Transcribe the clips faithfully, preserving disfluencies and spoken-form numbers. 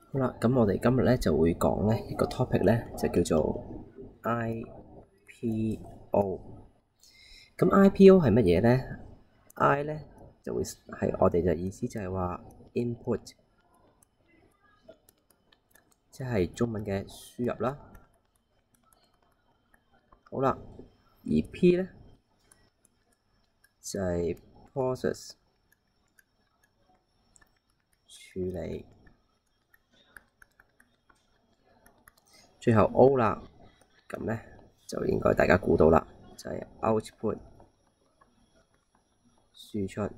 好啦，咁我哋今日咧就會講咧一個 topic 咧，就叫做 I P O。咁 I P O 係乜嘢咧？I 咧就會係我哋嘅意思就係話 input，即係中文嘅輸入啦。好啦，而 P 咧就係 process 處理。最後 O 啦，咁咧就應該大家估到啦，就係 output 輸出。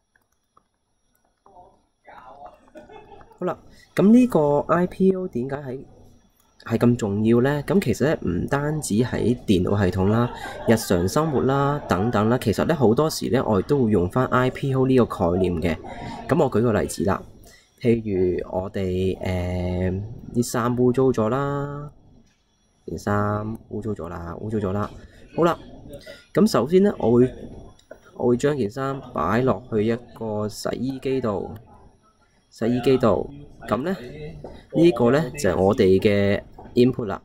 好啦，咁呢個 I P O 點解係係咁重要咧？咁其實咧唔單止喺電腦系統啦、日常生活啦等等啦，其實咧好多時咧我哋都會用翻 I P O 呢個概念嘅。咁我舉個例子啦。譬如我哋誒啲衫污糟咗啦，件衫污糟咗啦，污糟咗啦。好啦，咁首先咧，我會我會將件衫擺落去一個洗衣機度，洗衣機度。咁咧呢個咧就係我哋嘅 input 啦。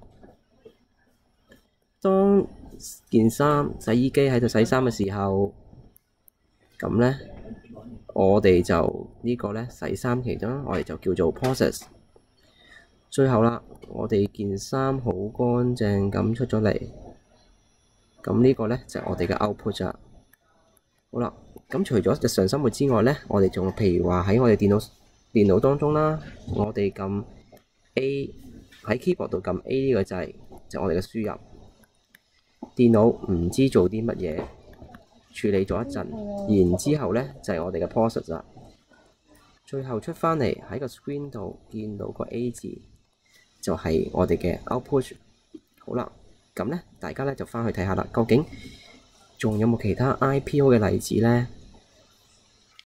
當件衫洗衣機喺度洗衫嘅時候，咁咧。我哋就呢個咧洗衫期間，我哋就叫做 process。最後啦，我哋件衫好乾淨咁出咗嚟，咁呢個咧就係我哋嘅 output 啦。好啦，咁除咗日常生活之外咧，我哋仲譬如話喺我哋電腦電腦當中啦，我哋撳 A 喺 keyboard 度撳 A 呢個掣，就係我哋嘅輸入。電腦唔知做啲乜嘢。處理咗一陣，然之後咧就係、是、我哋嘅 process 啦。最後出翻嚟喺個 screen 度見到個 A 字，就係、是、我哋嘅 output。好啦，咁咧大家咧就翻去睇下啦，究竟仲有冇其他 I P O 嘅例子咧？